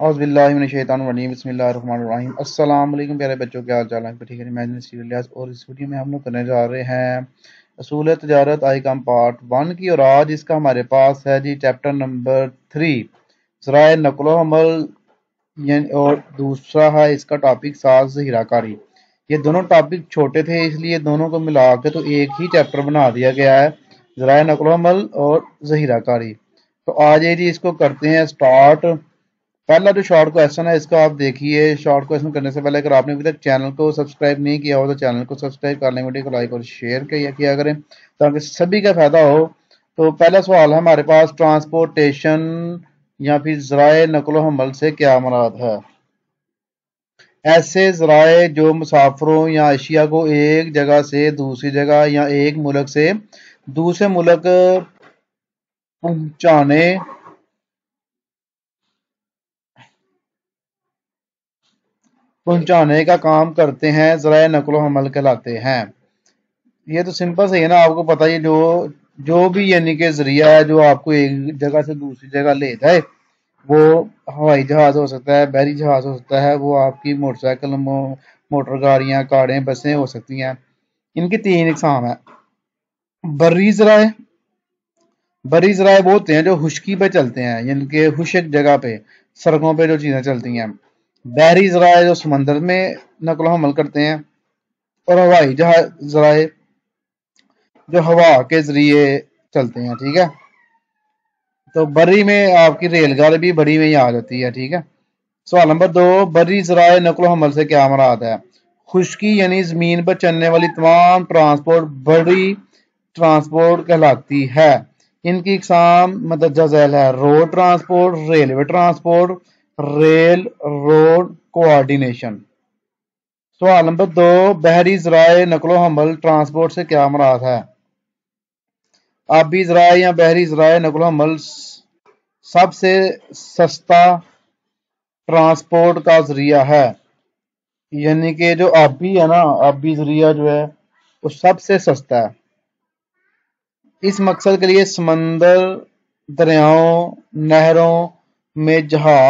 औज़ुबिल्लाहिमिनश्शैतानिर्रजीम बिस्मिल्लाहिर्रहमानिर्रहीम। अस्सलाम वालेकुम प्यारे बच्चों, क्या हाल चाल है? ठीक है जी, मैं इलियास और इस वीडियो में हम लोग करने जा रहे हैं असूल तजारत आइकम पार्ट 1 की। और आज इसका हमारे पास है जी चैप्टर नंबर 3 ज़राए नक़्ल अमल, और दूसरा है इसका टॉपिक साज हीराकारी। ये दोनों टॉपिक छोटे थे, इसलिए दोनों को मिला के तो एक ही चैप्टर बना दिया गया है, ज़राए नक़्ल अमल और ज़हीराकारी। तो आज ये जी इसको करते हैं स्टार्ट। पहला जो शॉर्ट क्वेश्चन है इसका आप देखिए। शॉर्ट क्वेश्चन करने से पहले अगर आपने अभी तक चैनल को सब्सक्राइब नहीं किया हो तो चैनल को सब्सक्राइब कर लें, वीडियो को लाइक और शेयर किया करें ताकि सभी का फायदा हो। तो पहला सवाल है हमारे पास, ट्रांसपोर्टेशन या फिर ज़राए नक़्ल हमल से क्या मुराद है? ऐसे ज़राए जो मुसाफिरों या अशिया को एक जगह से दूसरी जगह या एक मुल्क से दूसरे मुल्क पहुंचाने पहुंचाने का काम करते हैं, ज़राए नक़्ल हमल कहलाते हैं। ये तो सिंपल सही है ना, आपको पता ही है। जो जो भी यानी कि जरिया है जो आपको एक जगह से दूसरी जगह ले जाए, वो हवाई जहाज हो सकता है, बहरी जहाज हो सकता है, वो आपकी मोटरसाइकिल मोटर गाड़ियां, कारें, बसें हो सकती हैं। इनकी 3 इकसाम है। बर्री ज़राए, बर्री ज़राए वो होते हैं जो खुश्की पे चलते हैं, यानी कि खुशक जगह पे, सड़कों पे जो चीज़ें चलती हैं। बहरी ज़राए जो समंदर में नकल हमल करते हैं। और हवाई जहाज ज़राए जो हवा के जरिए चलते हैं। ठीक है, तो बर्री में आपकी रेलगाड़ी भी बड़ी में ही आ जाती है। ठीक है। सवाल नंबर 2, बर्री ज़राए नक़्ल हमल से क्या मुराद है? खुश्की यानी ज़मीन पर चलने वाली तमाम ट्रांसपोर्ट बर्री ट्रांसपोर्ट कहलाती है। इनकी इकसाम मदरजा झैल है: road transport, railway transport, rail road coordination. सवाल नंबर 2, बहरी ज़राए नक़्ल हमल ट्रांसपोर्ट से क्या मुराद है? आबी ज़राए या बहरी ज़राए नक़्ल हमल सबसे सस्ता ट्रांसपोर्ट का जरिया है। यानी कि जो आबी है ना, आबी जरिया जो है वो सबसे सस्ता है। इस मकसद के लिए समंदर, दरियाओं, नहरों में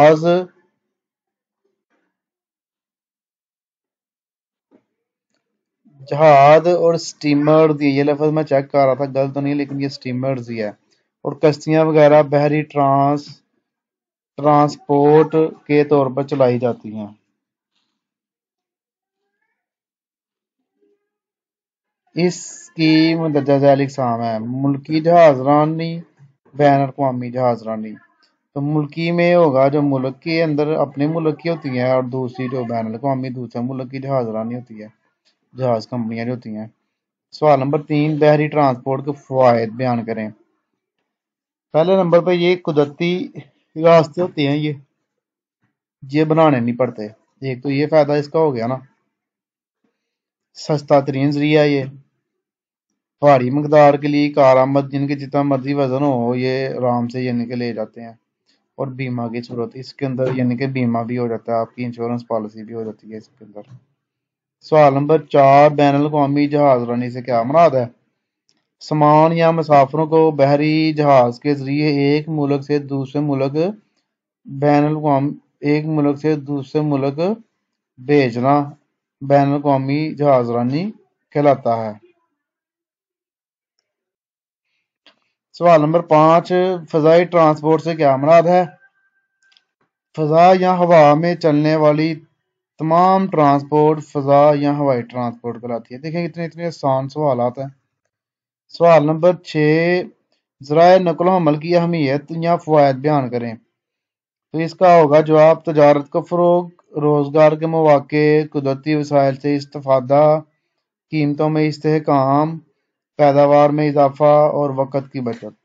जहाज और स्टीमर दिए। ये लफ्ज मैं चेक कर रहा था, गलत तो नहीं, लेकिन ये स्टीमर्स ही है। और कश्तियां वगैरह बहरी ट्रांसपोर्ट के तौर पर चलाई जाती हैं। इसकी मदरजा झैल इकसाम है: मुल्की जहाजरानी, बैन अवी जहाजरानी। तो मुल्की में होगा जो मुल्क के अंदर अपने मुल्क की होती है, और दूसरी जो बैन अवी दूसरे मुल्क की जहाजरानी होती है, जहाज कंपनियां जो होती हैं। सवाल नंबर 3, बहरी ट्रांसपोर्ट के फवायद बयान करें। पहले नंबर पे ये कुदरती रास्ते होते हैं, ये बनाने नहीं पड़ते। एक तो ये फायदा इसका हो गया ना, सस्ता तरीन जरिया ये। भारी मकदार के लिए कारआमद, जिनके जितना मर्जी वजन हो, ये आराम से यानी कि ले जाते हैं। और बीमा की सूरत इसके अंदर, यानी कि बीमा भी हो जाता है, आपकी इंश्योरेंस पॉलिसी भी हो जाती है इसके अंदर। सवाल नंबर 4, बैन अवी जहाजरानी से क्या मुराद है? सामान या मुसाफिरों को बहरी जहाज के जरिए एक मुल्क से दूसरे मुल्क एक मुल्क से दूसरे मुल्क भेजना बैन अवी जहाजरानी कहलाता है। सवाल नंबर 5, फ़ज़ाई ट्रांसपोर्ट से क्या मुराद है? फ़ज़ा या हवा में चलने वाली तमाम ट्रांसपोर्ट फ़ज़ा या हवाई ट्रांसपोर्ट कहलाती है। देखें इतने इतने आसान सवाल हैं। सवाल नंबर 6, ज़राए नक़्ल हमल की अहमियत या फ़वायद बयान करें। तो इसका होगा जवाब: तजारत को फ़रोग़, रोज़गार के मौक़े, कुदरती वसाइल से इस्तिफ़ादा, कीमतों में इस्तेहकाम, पैदावार में इजाफ़ा और वक़्त की बचत।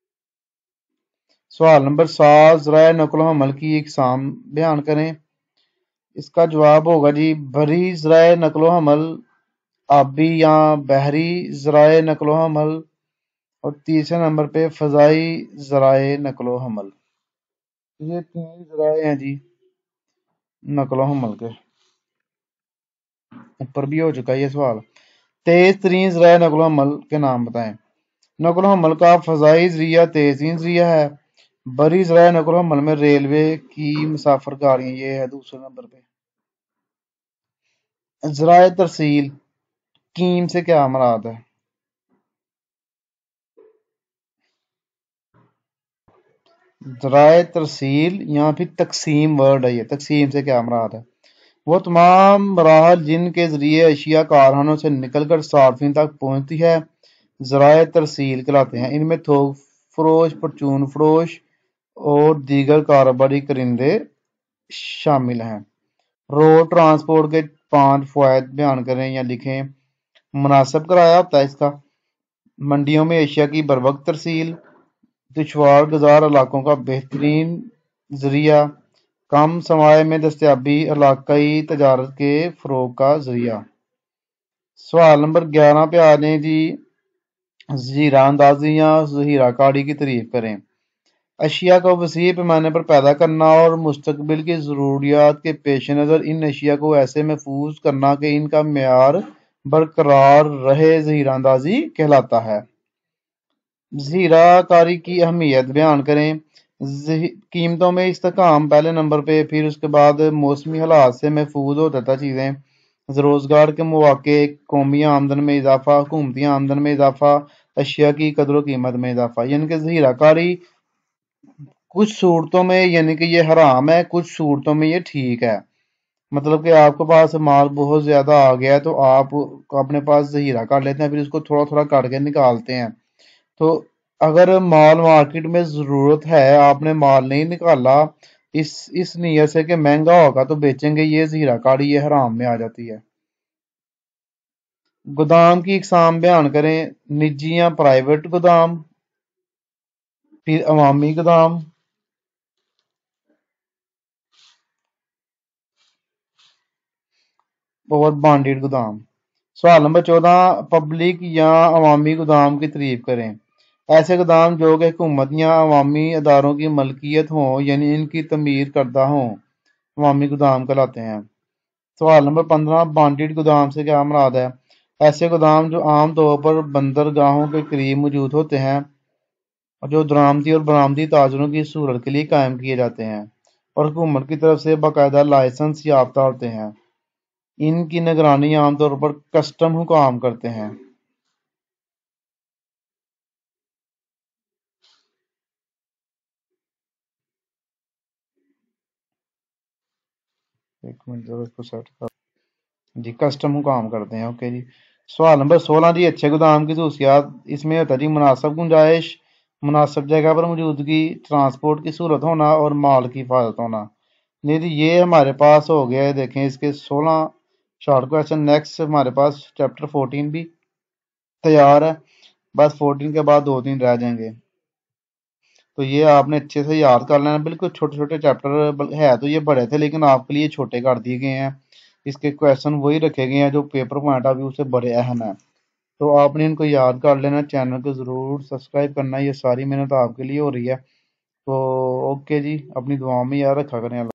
सवाल नंबर 7, ज़राए नक़्ल हमल की इकसाम बयान करें। इसका जवाब होगा जी बरी ज़राए नक़्ल हमल, आबी या बहरी ज़राए नक़्ल हमल, और तीसरे नंबर पे फ़ज़ाई ज़राए नक़्ल हमल। ये 3 ज़राए हैं जी नक़्ल हमल के। ऊपर भी हो चुका है ये सवाल। तेज तरीन ज़राए नक़्ल हमल के नाम बताएं। नक़्ल हमल का फ़ज़ाई ज़रिया तेज़ तरीन ज़रिया है। बड़ी ज़राए नकल हमल में रेलवे की मुसाफिर गाड़ियाँ, ये है दूसरे नंबर पे। ज़राए तरसील, कीम से क्या मुराद है? ज़राए तरसील यहाँ फिर तकसीम वर्ड है, ये तकसीम से क्या मुराद है? वो तमाम मराहल जिनके जरिए अशिया कारखानों से निकलकर सार्फिन तक पहुंचती है ज़राए तरसील कहलाते हैं। इनमें थोक फरोश, परचून फरोश और दीगर कारोबारी करिंदे शामिल हैं। रोड ट्रांसपोर्ट के 5 फ़वाइद बयान करें या लिखें। मुनासिब किराया होता है इसका। मंडियों में एशिया की बरवक्त तरसील, दुश्वार गुजार इलाकों का बेहतरीन जरिया, कम सरमाए में दस्तयाबी, इलाकाई तजारत के फ़रोग़ का जरिया। सवाल नंबर 11 पे आ जाएं जी। ज़हीरा अंदाज़ी या ज़हीरा काड़ी की तारीफ करें। अशिया को वसीअ पैमाने पर पैदा करना और मुस्तकबिल की ज़रूरियात के पेश नज़र इन अशिया को ऐसे महफूज करना कि इनका मेयार बरकरार रहे ज़हीरा अंदाज़ी कहलाता है। ज़हीरा कारी की अहमियत बयान करें। कीमतों में इस्तेहकाम पहले नंबर पे, फिर उसके बाद मौसमी हालात से महफूज होता था चीज़ें, रोज़गार के मौके, कौमी आमदन में इजाफा, हुकूमती आमदन में इजाफा, अशिया की कदर कीमत में इजाफा। यानी कि ज़हीरा कारी कुछ सूरतों में यानी कि ये हराम है, कुछ सूरतों में ये ठीक है। मतलब कि आपके पास माल बहुत ज्यादा आ गया है तो आप अपने पास ज़हीरा कर लेते हैं, फिर उसको थोड़ा थोड़ा काट के निकालते हैं। तो अगर माल मार्केट में जरूरत है, आपने माल नहीं निकाला इस नीयत से कि महंगा होगा तो बेचेंगे, ये ज़हीरा काड़ी ये हराम में आ जाती है। गोदाम की इकसाम बयान करें। निजी या प्राइवेट गोदाम, फिर अवामी गोदाम और बांडेड गोदाम। सवाल नंबर 14 पब्लिक या अवामी गोदाम की तारीफ करें। ऐसे गोदाम जो कि हुकूमत या अवामी अदारों की मलकियत हों, यानी इनकी तमीर करदा हों, अवामी गोदाम कहलाते हैं। सवाल नंबर 15 बांडेड गोदाम से क्या मुराद है? ऐसे गोदाम जो आम तौर पर बंदरगाहों के करीब मौजूद होते हैं और जो दरामदी और बरामदी ताजरों की सूरत के लिए कायम किए जाते हैं और हुकूमत की तरफ से बाकायदा लाइसेंस याफ्ता होते हैं। इनकी निगरानी आमतौर पर कस्टम हुकाम करते हैं। एक मिनट जरा इसको सेट कर जी, कस्टम हुकाम करते हैं। ओके जी। सवाल नंबर 16 जी अच्छे गोदाम की खसूसियात, इसमें होता है जी मुनासिब गुंजाइश, मुनासिब जगह पर मौजूदगी, ट्रांसपोर्ट की सहूलत होना और माल की हिफाजत होना। नहीं जी, ये हमारे पास हो गया है। देखें इसके 16 शॉर्ट क्वेश्चन। नेक्स्ट हमारे पास चैप्टर 14 भी तैयार है, बस 14 के बाद 2-3 रह जाएंगे। तो ये आपने अच्छे से याद कर लेना। बिल्कुल छोटे छोटे चैप्टर है तो ये बड़े थे, लेकिन आपके लिए छोटे कर दिए गए हैं। इसके क्वेश्चन वही रखे गए हैं जो पेपर पॉइंट ऑफ व्यू से बड़े अहम है। तो आपने इनको याद कर लेना। चैनल को ज़रूर सब्सक्राइब करना, ये सारी मेहनत आपके लिए हो रही है। तो ओके जी, अपनी दुआओं में याद रखा करें।